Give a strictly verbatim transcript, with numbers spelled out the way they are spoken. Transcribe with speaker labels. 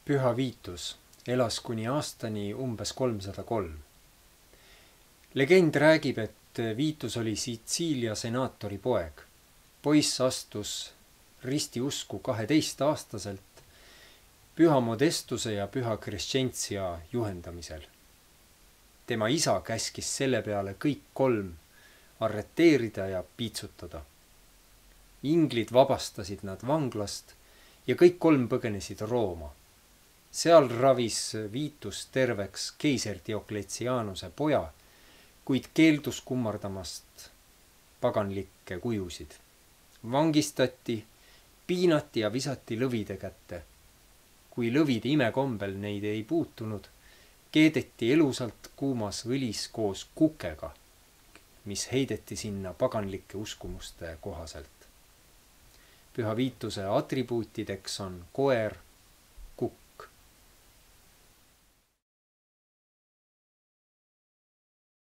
Speaker 1: Püha Viitus elas kuni aastani umbes kolmsada kolm. Legend räägib, et Viitus oli Sitsiilia senaatori poeg. Poiss astus ristiusku kaheteistaastaselt püha Modestuse ja püha Crescentia juhendamisel. Tema isa käskis selle peale kõik kolm arreteerida ja piitsutada. Inglid vabastasid nad vanglast ja kõik kolm põgenesid Rooma. Seal ravis Viitus terveks keiser Diocletianuse poja, kuid keeldus kummardamast paganlikke kujusid. Vangistati, piinati ja visati lõvide kätte. Kui lõvid imekombel neid ei puutunud, keedeti elusalt kuumas õlis koos kukega, mis heideti sinna paganlike uskumuste kohaselt. Püha Viituse atribuutideks on koer,